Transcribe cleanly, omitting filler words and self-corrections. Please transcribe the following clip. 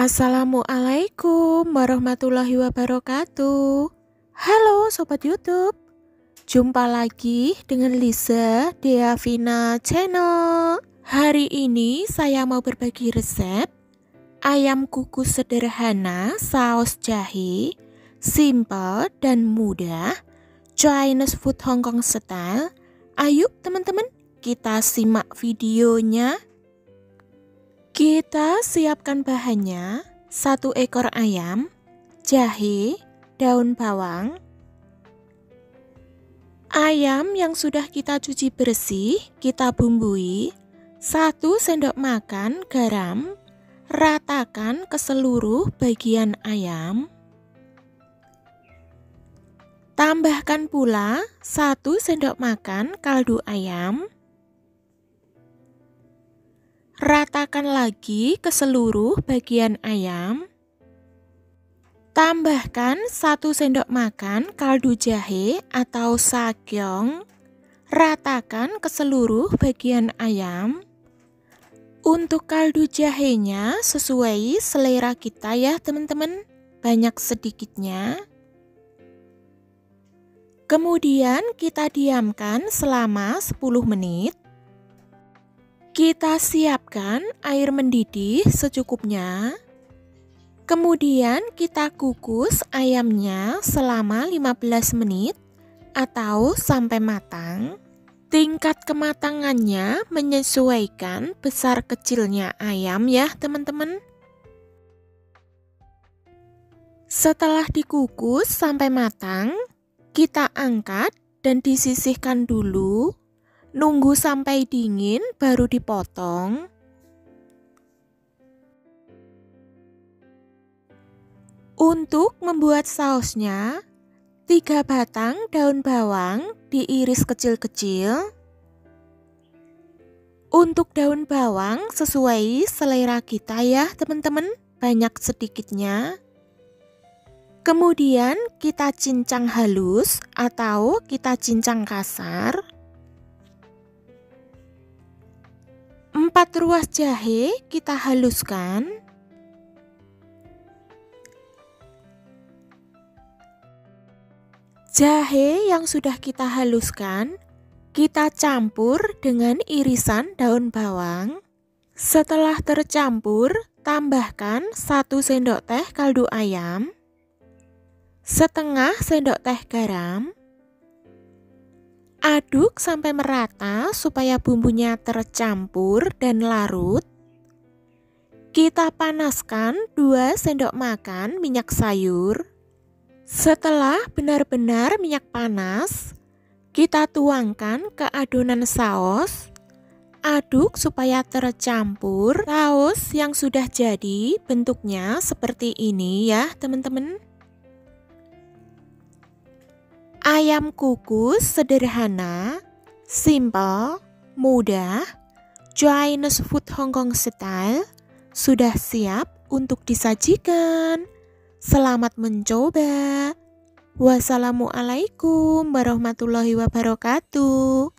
Assalamualaikum warahmatullahi wabarakatuh. Halo Sobat YouTube, jumpa lagi dengan Lisa Deavina Channel. Hari ini saya mau berbagi resep ayam kukus sederhana saus jahe, simple dan mudah, Chinese food Hong Kong style. Ayo teman-teman, kita simak videonya. Kita siapkan bahannya: 1 ekor ayam, jahe, daun bawang. Ayam yang sudah kita cuci bersih, kita bumbui. 1 sendok makan garam, ratakan ke seluruh bagian ayam. Tambahkan pula 1 sendok makan kaldu ayam. Ratakan lagi ke seluruh bagian ayam. Tambahkan 1 sendok makan kaldu jahe atau sakyong. Ratakan ke seluruh bagian ayam. Untuk kaldu jahenya sesuai selera kita ya teman-teman, banyak sedikitnya. Kemudian kita diamkan selama 10 menit. Kita siapkan air mendidih secukupnya. Kemudian kita kukus ayamnya selama 15 menit atau sampai matang. Tingkat kematangannya menyesuaikan besar kecilnya ayam ya teman-teman. Setelah dikukus sampai matang, kita angkat dan disisihkan dulu. Nunggu sampai dingin baru dipotong. Untuk membuat sausnya, 3 batang daun bawang diiris kecil-kecil. Untuk daun bawang sesuai selera kita ya teman-teman, banyak sedikitnya. Kemudian kita cincang halus atau kita cincang kasar. 4 ruas jahe kita haluskan. Jahe yang sudah kita haluskan, kita campur dengan irisan daun bawang. Setelah tercampur, tambahkan 1 sendok teh kaldu ayam, setengah sendok teh garam. Aduk sampai merata supaya bumbunya tercampur dan larut. Kita panaskan 2 sendok makan minyak sayur. Setelah benar-benar minyak panas, kita tuangkan ke adonan saus. Aduk supaya tercampur. Saus yang sudah jadi bentuknya seperti ini ya teman-teman. Ayam kukus sederhana, simple, mudah, Chinese food Hong Kong style sudah siap untuk disajikan. Selamat mencoba. Wassalamualaikum warahmatullahi wabarakatuh.